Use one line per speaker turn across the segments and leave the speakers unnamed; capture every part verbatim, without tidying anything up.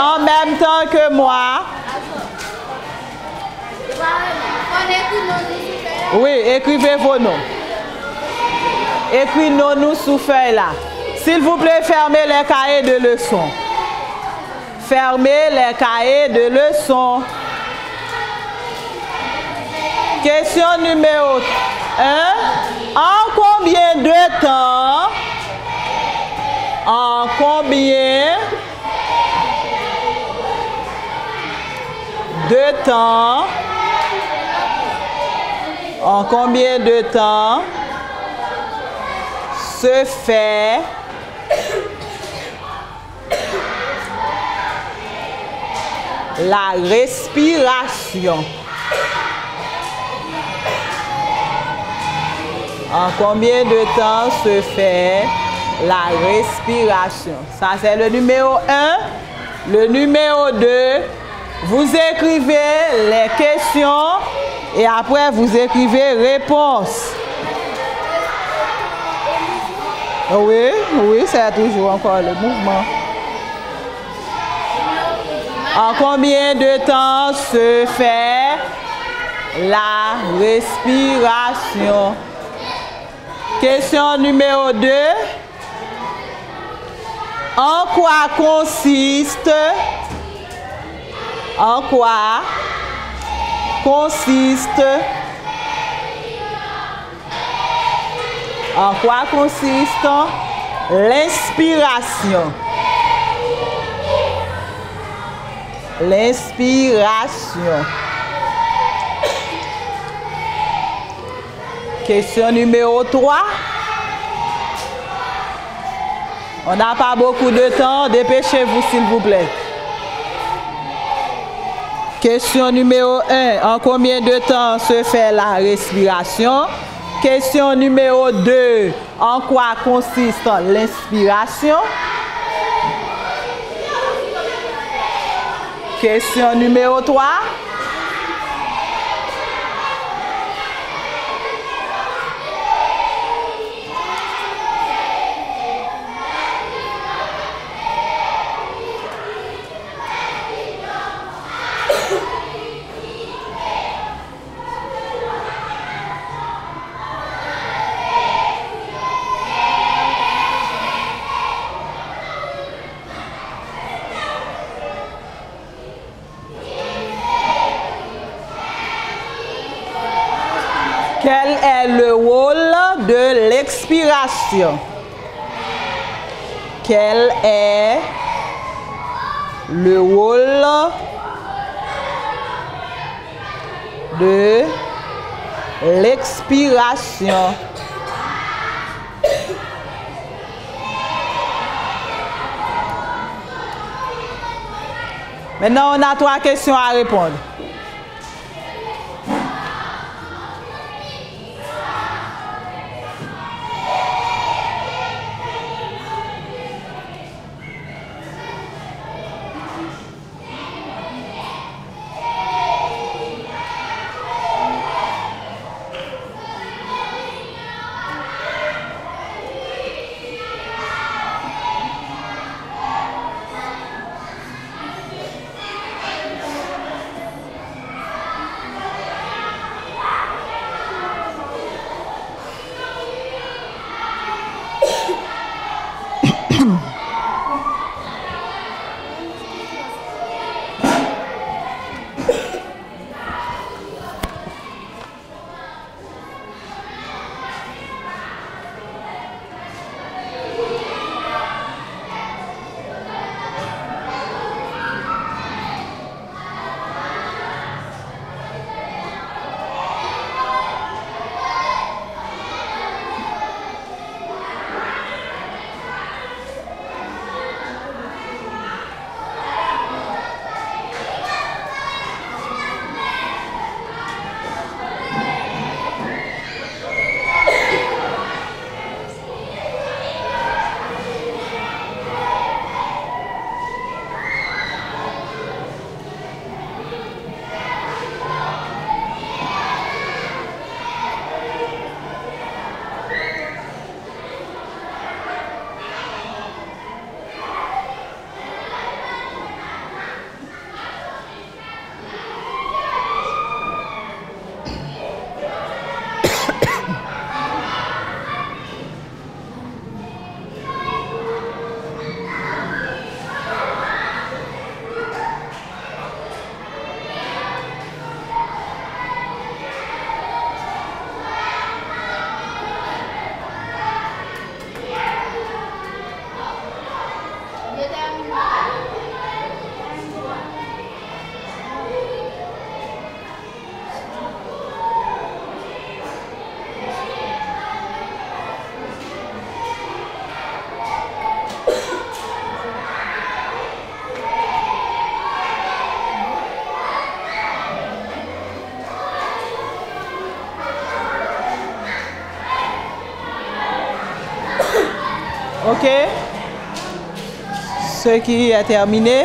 en même temps que moi. Oui, écrivez vos noms. Écrivez nos noms sous feuille là. S'il vous plaît, fermez les cahiers de leçons. Fermez les cahiers de leçons. Question numéro un. En combien de temps, en combien de temps, en combien de temps se fait la respiration? En combien de temps se fait la respiration? Ça, c'est le numéro un. Le numéro deux, vous écrivez les questions et après, vous écrivez réponse. Oui, oui, c'est toujours encore le mouvement. En combien de temps se fait la respiration? Question numéro deux. En quoi consiste, en quoi consiste, en quoi consiste l'inspiration? L'inspiration. Question numéro trois. On n'a pas beaucoup de temps. Dépêchez-vous, s'il vous plaît. Question numéro un. En combien de temps se fait la respiration? Question numéro deux. En quoi consiste l'inspiration? Question numéro trois. Quel est le rôle de l'expiration? Quel est le rôle de l'expiration? Maintenant, on a trois questions à répondre. Ce qui est terminé.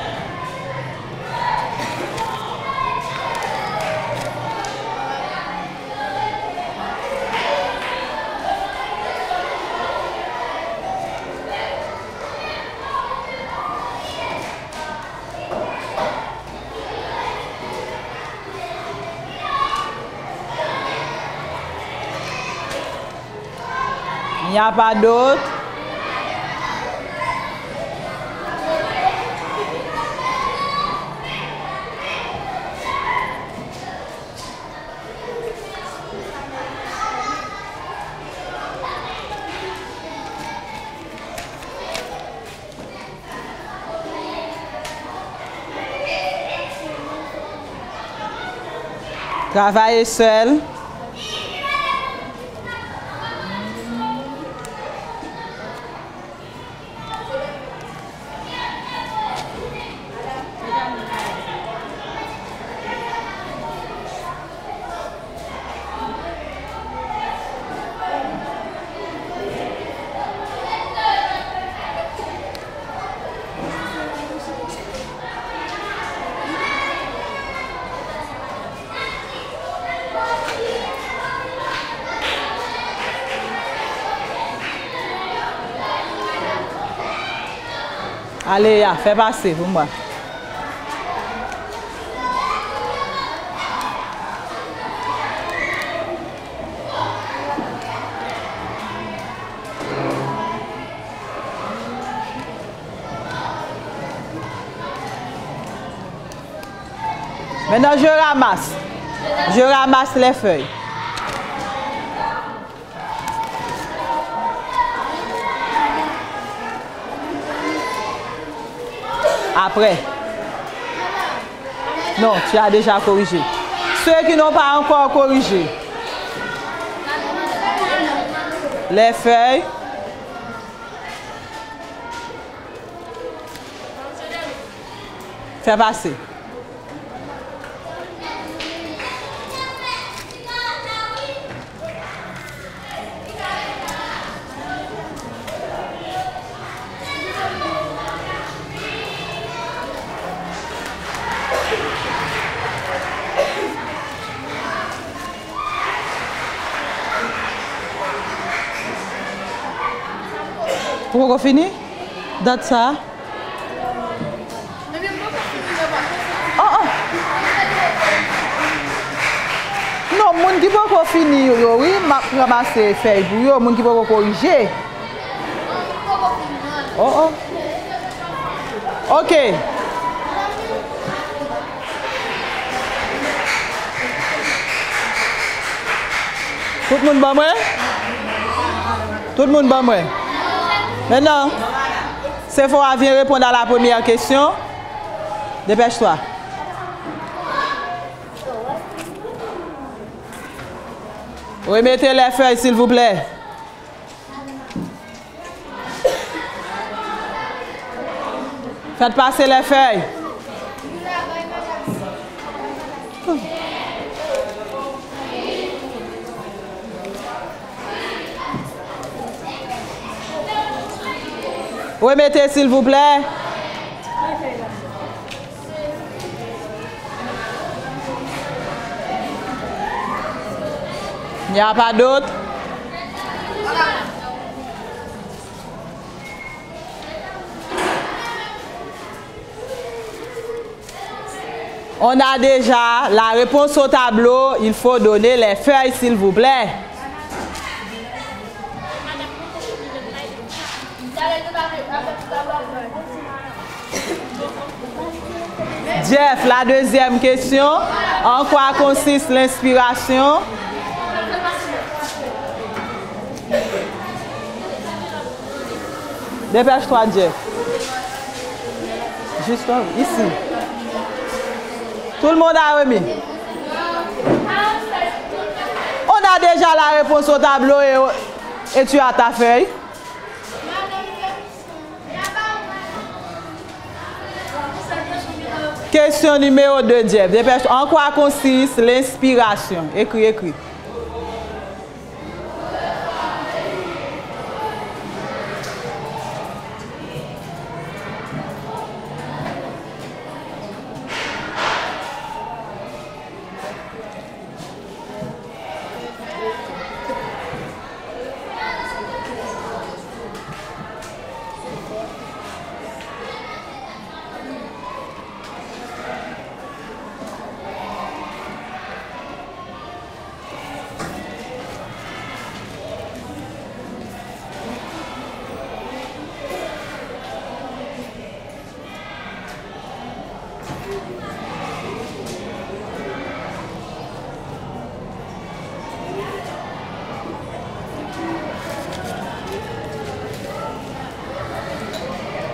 Il n'y a pas d'autre. Travaillez seul. Allez, ya, fais passer pour moi. Maintenant, je ramasse. Je ramasse les feuilles. Après. Non, tu as déjà corrigé. Ceux qui n'ont pas encore corrigé. Les feuilles. Fais passer. Pourquoi on finit? Date ça. Oh, oh. Non, moun qui peut finir, oui, m'a ramassé feuille pour yo, moun qui peut corriger. Oh, oh. OK. Tout le monde va moi? Tout le monde va moi? Maintenant, Sephora vient répondre à la première question. Dépêche-toi. Remettez les feuilles, s'il vous plaît. Faites passer les feuilles. Remettez, s'il vous plaît. Il n'y a pas d'autre. On a déjà la réponse au tableau. Il faut donner les feuilles, s'il vous plaît. Jeff, la deuxième question. En quoi consiste l'inspiration? Dépêche-toi, Jeff. Juste ici. Tout le monde a remis. On a déjà la réponse au tableau et, et tu as ta feuille. Question numéro deux, Jeff. Dépêche-toi. En quoi consiste l'inspiration? Écris, écris.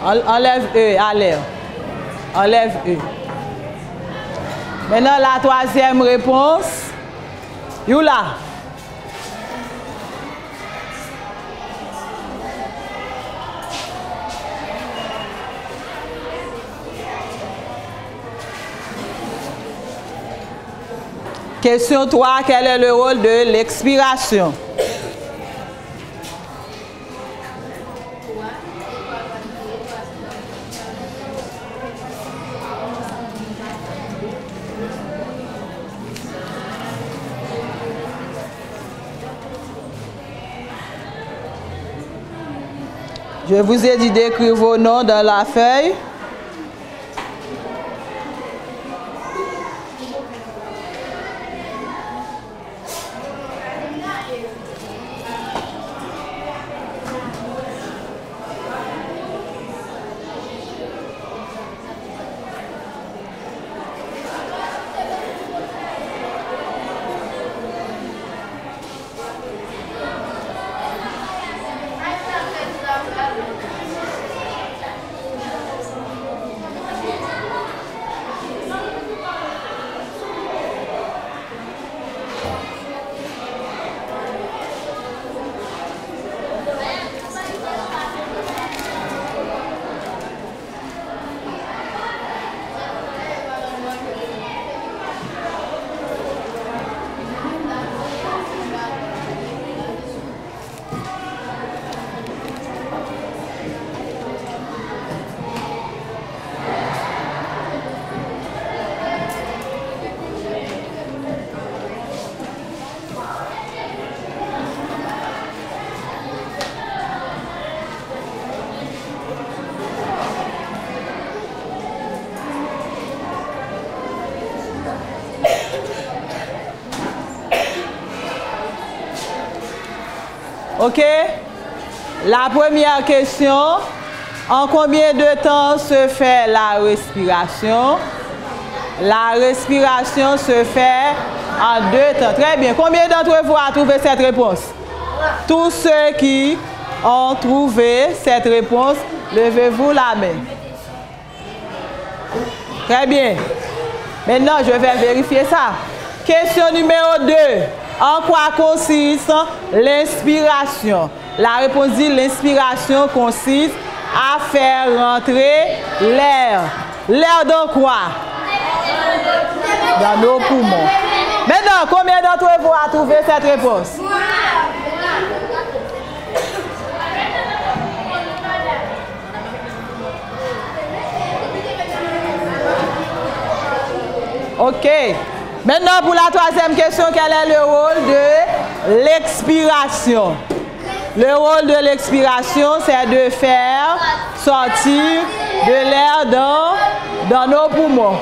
Enlève E à l'air. Enlève E. Maintenant, la troisième réponse. Youla. Question trois. Quel est le rôle de l'expiration? Je vous ai dit d'écrire vos noms dans la feuille. OK? La première question, en combien de temps se fait la respiration? La respiration se fait en deux temps. Très bien. Combien d'entre vous ont trouvé cette réponse? Tous ceux qui ont trouvé cette réponse, levez-vous la main. Très bien. Maintenant, je vais vérifier ça. Question numéro deux. En quoi consiste l'inspiration? La réponse dit l'inspiration consiste à faire rentrer l'air. L'air dans quoi? Dans nos poumons. Maintenant, combien d'entre vous ont trouvé cette réponse? OK. Maintenant, pour la troisième question, quel est le rôle de l'expiration? Le rôle de l'expiration, c'est de faire sortir de l'air dans, dans nos poumons.